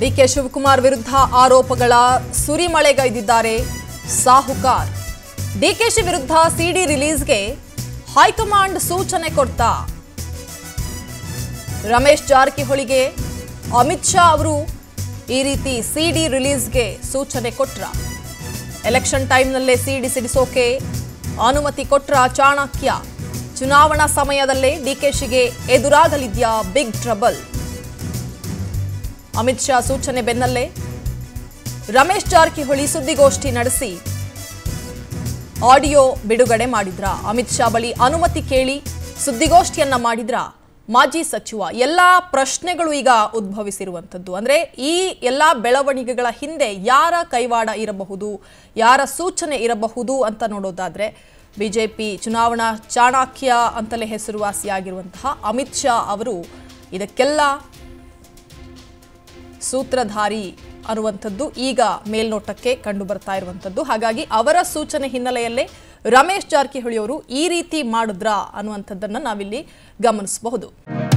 DK Shivakumar ವಿರುದ್ಧ ಆರೋಪಗಳ ಸುರಿಮಳೆಗೈದಿದ್ದಾರೆ ಸಾಹುಕಾರ್. ಡಿಕೆಶಿ ವಿರುದ್ಧ ಸಿಡಿ ರಿಲೀಸ್ಗೆ ಹೈಕಮಾಂಡ್ ಸೂಚನೆ ಕೊಡ್ತಾ ರಮೇಶ್ ಜಾರಕಿಹೊಳಿಗೆ ಅಮಿತ್ ಶಾ ಅವರು ಈ ರೀತಿ ಸಿಡಿ ರಿಲೀಸ್ಗೆ ಸೂಚನೆ ಕೊಟ್ರ. ಎಲೆಕ್ಷನ್ ಟೈಮ್ನಲ್ಲೇ ಸಿಡಿ ಸಿಡಿಸೋಕೆ ಅನುಮತಿ ಕೊಟ್ರ ಚಾಣಕ್ಯ. ಚುನಾವಣಾ ಸಮಯದಲ್ಲೇ ಡಿಕೆಶಿಗೆ ಎದುರಾಗಲಿದ್ಯಾ ಬಿಗ್ ಟ್ರಬಲ್. ಅಮಿತ್ ಶಾ ಸೂಚನೆ ಬೆನ್ನಲ್ಲೇ ರಮೇಶ್ ಜಾರಕಿಹೊಳಿ ಸುದ್ದಿಗೋಷ್ಠಿ ನಡೆಸಿ ಆಡಿಯೋ ಬಿಡುಗಡೆ ಮಾಡಿದ್ರ. ಅಮಿತ್ ಶಾ ಬಳಿ ಅನುಮತಿ ಕೇಳಿ ಸುದ್ದಿಗೋಷ್ಠಿಯನ್ನ ಮಾಡಿದ್ರ ಮಾಜಿ ಸಚಿವ. ಎಲ್ಲಾ ಪ್ರಶ್ನೆಗಳು ಈಗ ಉದ್ಭವಿಸಿರುವಂತದ್ದು ಅಂದ್ರೆ ಈ ಎಲ್ಲಾ ಬೆಳವಣಿಗೆಗಳ ಹಿಂದೆ ಯಾರ ಕೈವಾಡ ಇರಬಹುದು, ಯಾರ ಸೂಚನೆ ಇರಬಹುದು ಅಂತ ನೋಡೋದಾದ್ರೆ ಬಿಜೆಪಿ ಚುನಾವಣಾ ಚಾಣಕ್ಯ ಅಂತಲೇ ಹೆಸರುವಾಸಿಯಾಗಿರುವಂತಹ ಅಮಿತ್ ಶಾ ಅವರು ಇದಕ್ಕೆಲ್ಲ ಸೂತ್ರಧಾರಿ ಅನ್ನುವಂಥದ್ದು ಈಗ ಮೇಲ್ನೋಟಕ್ಕೆ ಕಂಡು ಬರ್ತಾ ಇರುವಂಥದ್ದು. ಹಾಗಾಗಿ ಅವರ ಸೂಚನೆ ಹಿನ್ನೆಲೆಯಲ್ಲೇ ರಮೇಶ್ ಜಾರಕಿಹೊಳಿ ಅವರು ಈ ರೀತಿ ಮಾಡಿದ್ರಾ ಅನ್ನುವಂಥದ್ದನ್ನು ನಾವಿಲ್ಲಿ ಗಮನಿಸಬಹುದು.